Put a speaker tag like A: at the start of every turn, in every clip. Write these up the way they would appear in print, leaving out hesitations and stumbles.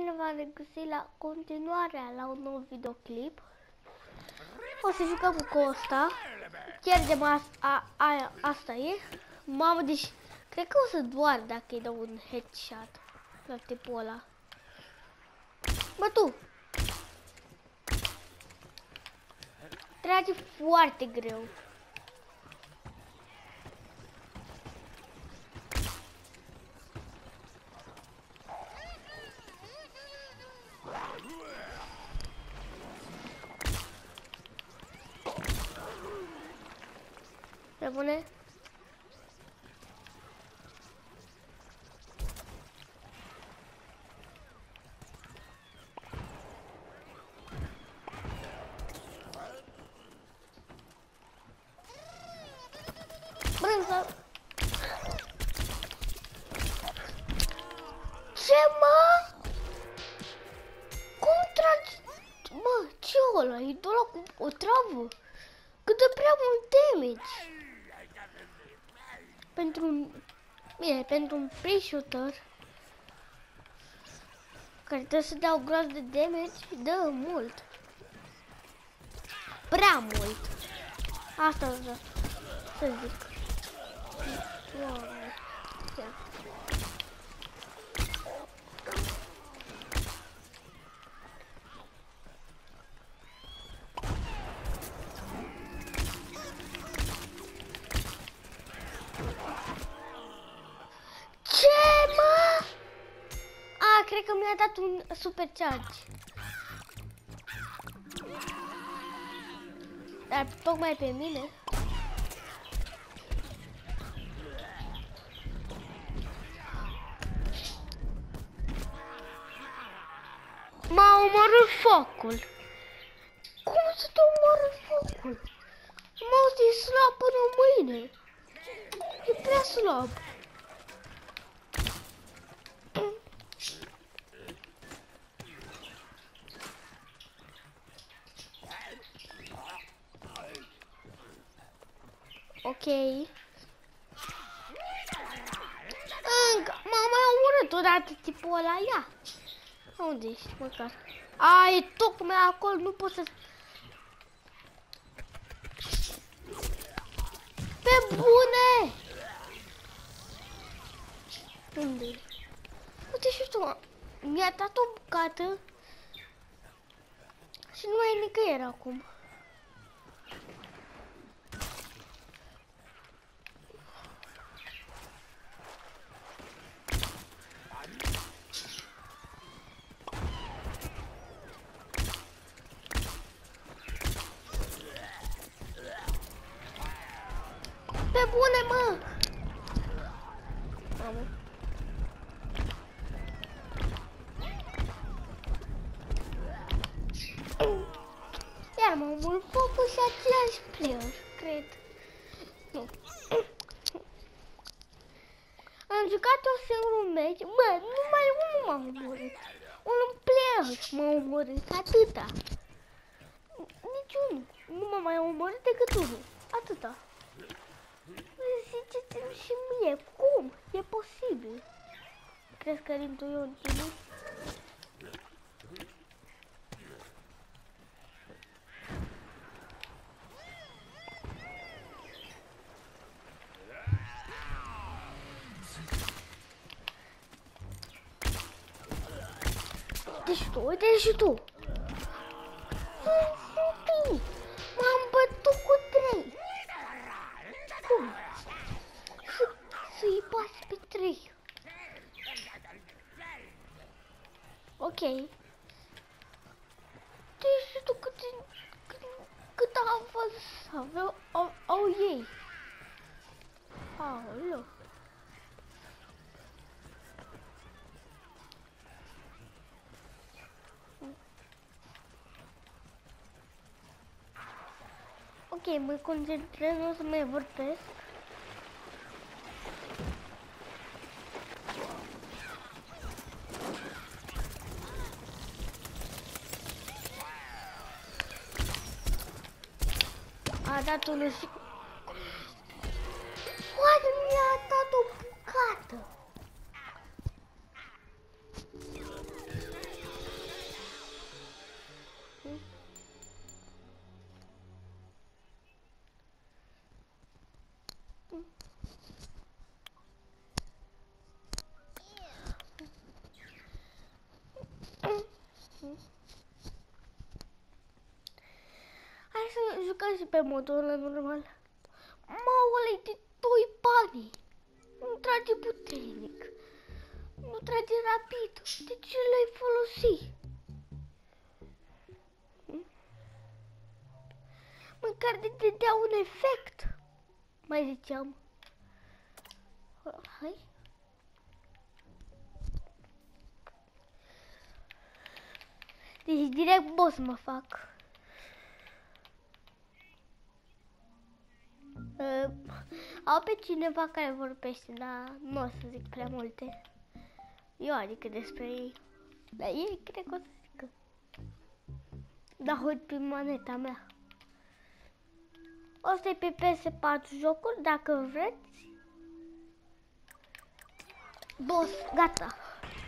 A: bine v-am regăsit la continuarea la un nou videoclip. O să jucăm cu Costa. Pierdem asta e. Mamă, deci cred că o să doar dacă îi dau un headshot la tipul ăla. Bă, tu! Trage foarte greu. Rămâne. Brânză. Ce, mă? Cum tragi? Mă, ce ăla? E doar cu o travă? Cât de prea mult damage. Pentru un pre-shooter care trebuie să dea o groază de damage, dă mult. Prea mult. Asta vreau să zic. Cred că mi-a dat un super charge. Dar tocmai pe mine. M-a omorât focul. Cum să te omoară focul? Mă, e slab până mâine. E prea slab. Ok. Încă m-a mai omorât odată tipul ăla, ia. Unde ești, măcar? A, e tocmai acolo, nu pot să... Pe bune! Unde e? Uite și tu, mi-a dat o bucată și nu mai e nicăieri acum. Pe bune, mă! Mamă. Iar mă omor focul și același player, cred. Nu. Am jucat o singur meci. Bă, numai unul m-a omorât. Un player m-a omorât, atâta. Niciunul. Nu m-a mai omorât decât unul. Atâta. Ziceți-mi și mie, cum? E posibil? Crezi că intru eu în tine? Deci tu, uite și tu! M-am bătut cu 3! Cum? Să-i bagi pe 3. Ok. Deci tu cât avans au ei? Aoleu. Ok, mă concentrez, nu o să mai vorbesc. A dat unul și... Oare mi-a dat o bucată? jucat și pe modul ăla normal. Maule, de 2 bani. Nu trage puternic. Nu trage rapid. De ce l-ai folosit? Măcar de dădea un efect. Mai ziceam. Hai. Deci direct boss mă fac. Au pe cineva care vorbește, dar nu o să zic prea multe. Eu adică despre ei. Dar ei cred că o să zică. Dar uite pe moneta mea. Asta e pe PS4 jocul, dacă vreți. Boss, gata.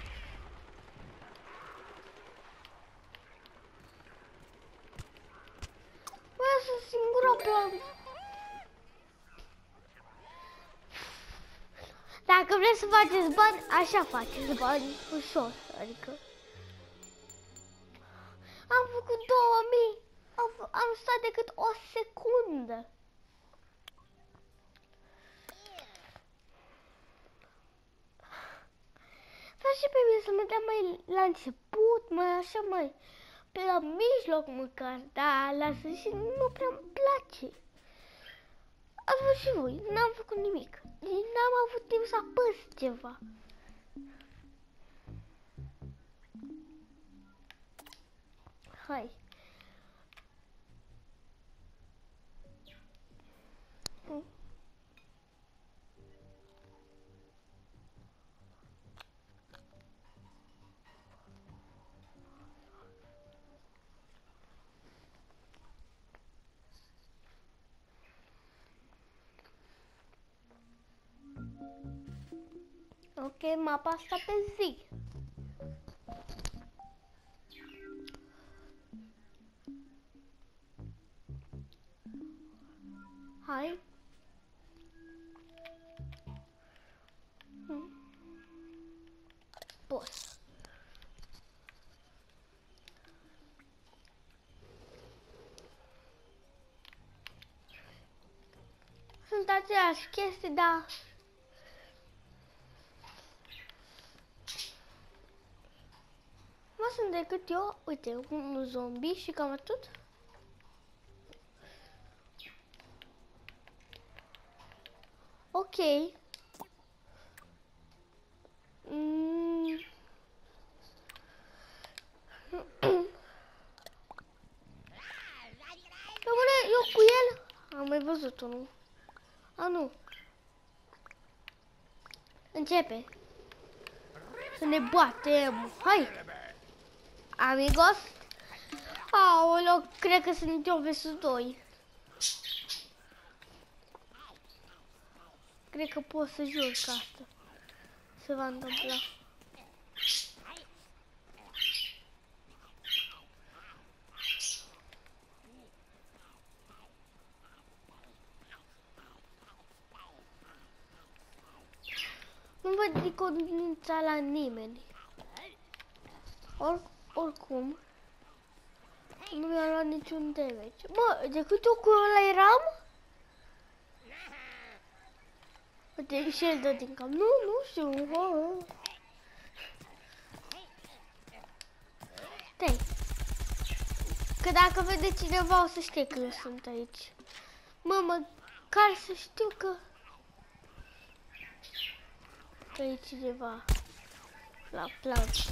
A: Bă, sunt singura problemă. Dacă vreți să faceți bani, așa faceți bani, ușor, adică. Am făcut 2000, am stat decât o secundă. Vreau și pe mine să mă dea mai la început, mai așa, mai pe la mijloc măcar, dar la sfârșit nu prea îmi place. Ați văzut și voi, n-am făcut nimic. N-am avut timp să apăs ceva. Hai. Ok, mapa asta pe zi. Hai. Boss. Sunt aceleași chestii, dar nu sunt decât eu, uite, un zombie și cam atât. Ok. Eu cu el am mai văzut unul. A, nu. Începe. Să ne batem. Hai. Amigos. Aoleu, cred că sunt eu versus 2. Cred că pot să jur ca asta se va întâmpla. Nu văd iconița la nimeni. Oricum, nu mi-a luat niciun damage. Mă, de câte ori cu ăla eram? Uite, și el dă din cap. Nu știu. Stai. Că dacă vede cineva o să știe că eu sunt aici. Măcar să știu că e cineva la planșă.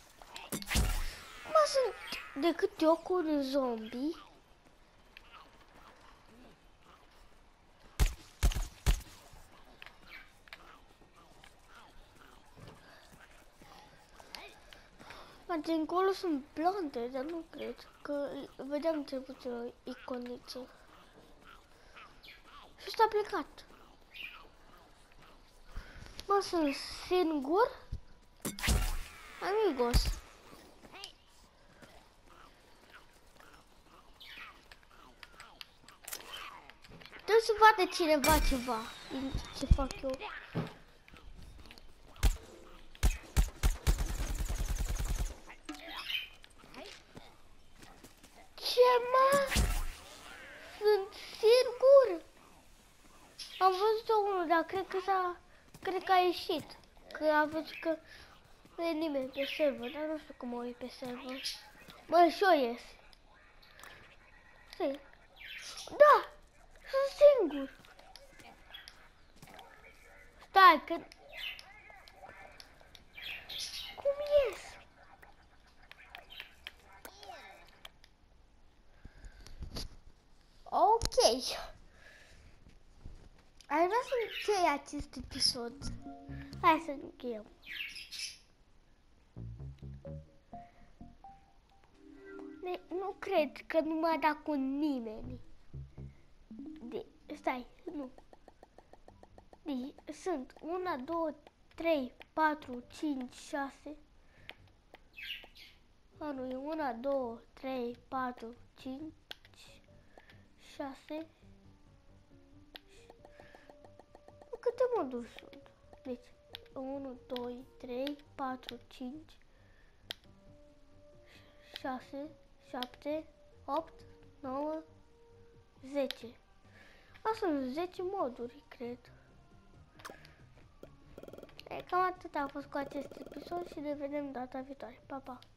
A: Mă, sunt decât eu cu un zombie. Poate încolo sunt plante, dar nu cred, că vedeam cel puțin o iconiță. Și ăsta a plecat. Mă, sunt singur? Amigos. Trebuie să vadă cineva ceva din ce fac eu. Ce, mă? cred că a ieșit. Că a văzut că nu e nimeni pe server, dar nu știu cum o e pe server. Mă, și-o ies. Stai. Da! Sunt singur! Stai, că... Cum ies? Ok. Aș vrea să închei acest episod. Hai să încheiem. Nu cred că nu m-a dat cu nimeni. Stai, nu. Sunt 1, 2, 3, 4, 5, 6. Nu, e 1, 2, 3, 4, 5, 6. Câte moduri sunt? Deci, 1, 2, 3, 4, 5, 6, 7, 8, 9, 10. Asta sunt 10 moduri, cred. Cam atât a fost cu acest episod și ne vedem data viitoare. Pa, pa!